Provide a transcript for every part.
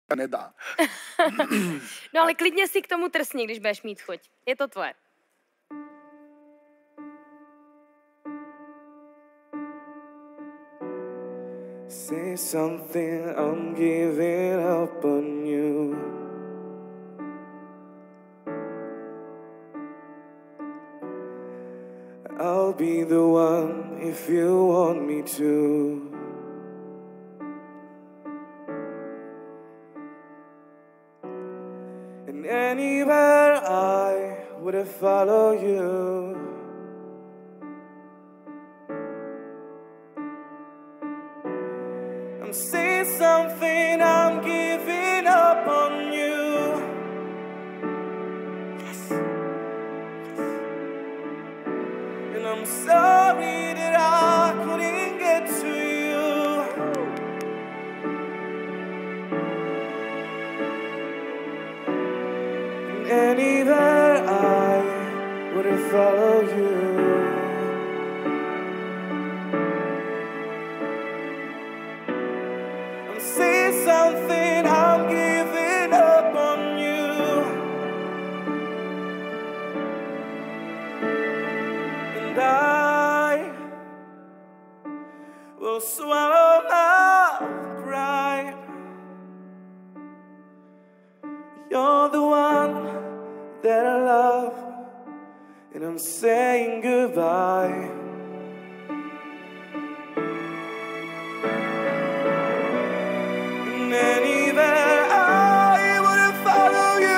nedá. No ale klidně si k tomu trsni, když budeš mít chuť. Je to tvoje. Say something, I'm giving up on you. I'll be the one if you want me to. And anywhere I would follow you. I'm saying something, I'm giving up on you. Yes. And I'm sorry that I couldn't get to you. And anywhere I would follow you. I'm saying something, I'm giving up on you. And I will swallow my pride. You're the one that I love, and I'm saying goodbye. And anywhere I would follow you.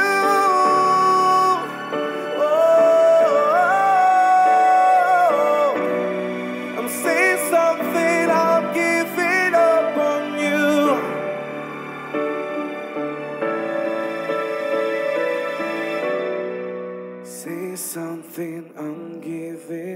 Oh, I'm saying something, I'm giving up on you. Say something, I'm giving